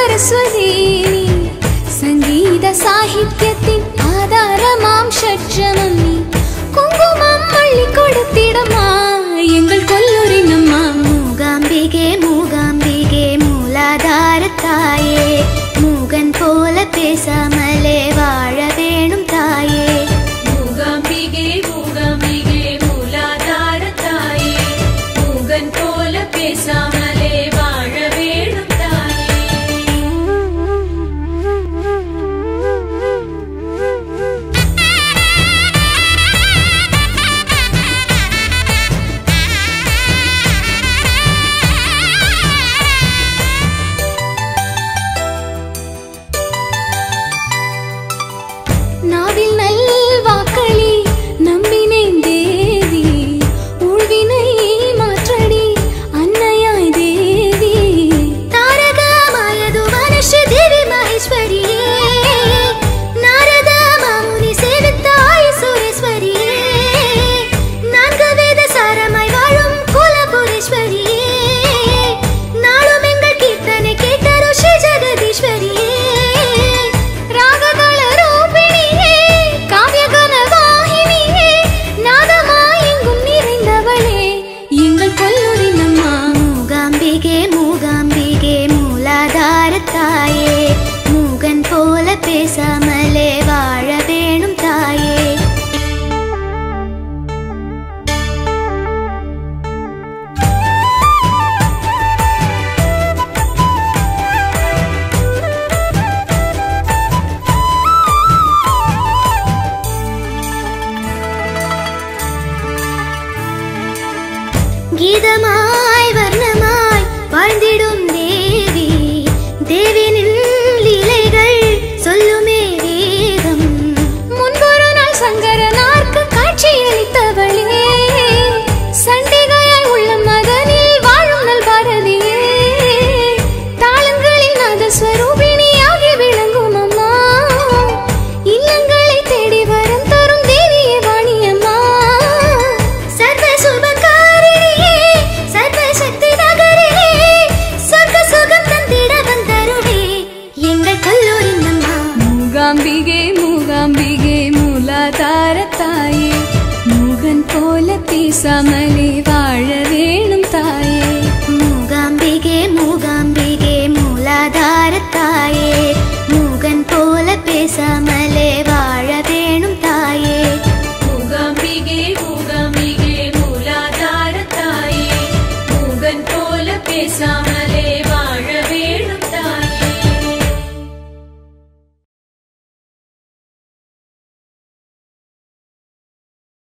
सरस्वती संगीत साहित्यத்தின் ஆதாரமாம் ஷட்ஜமணி குங்குமம் அள்ளி கொடுத்திடமா எங்கள் கொல்லூரின் அம்மா மூகாம்பிகே மூகாம்பிகே மூலாதார தாயே மூகன் போல பேசாமலே வாழ வேணும் தாயே மூகாம்பிகே மூகாம்பிகே மூலாதார தாயே மூகன் போல பேசாமலே வாழ வேணும் தாயே நாவில் நல்வாக்களி நம்பினேன் தேவி உள்வினை மாற்றடி அன்னையாய் தேவி தாரகமாயது மனுஷ தேவி மகேஸ்வரியே நாரத மாமுனி சேவித்தாய் சுரேஸ்வரியே நான்கு வேத சாரமாய் வாழும் குலபுரேஸ்வரியே நாளும் எங்கள் கீர்த்தனை கேட்டரு ஸ்ரீ ஜெகதீஸ்வரியே மூகாம்பிகே மூலாதார தாயே